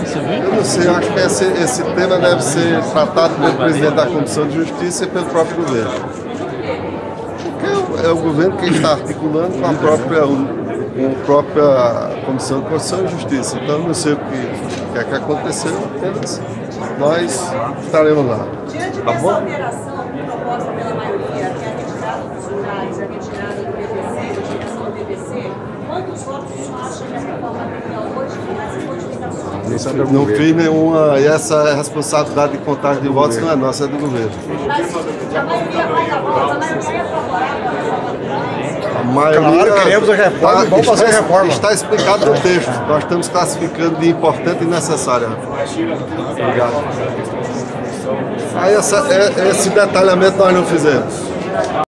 Eu não sei, eu acho que esse tema deve ser tratado pelo presidente da Comissão de Justiça e pelo próprio governo. Porque é o governo que está articulando com a própria Comissão de Constituição e Justiça. Então eu não sei o que é que aconteceu, apenas nós estaremos lá. Diante dessa alteração proposta pela maioria, que é a retirada dos rurais, a retirada do PVC, a tiração do PVC, quantos votos o senhor acha que a reforma teria hoje com essas modificações? Não fiz nenhuma, e essa responsabilidade de contagem de votos não é nossa, é do governo. Mas a maioria vai a voto, a maioria é favorável à reforma do trânsito. A maioria, claro, queremos a reforma, vamos fazer a reforma. Está explicado no texto, nós estamos classificando de importante e necessária. Obrigado. Aí esse detalhamento nós não fizemos.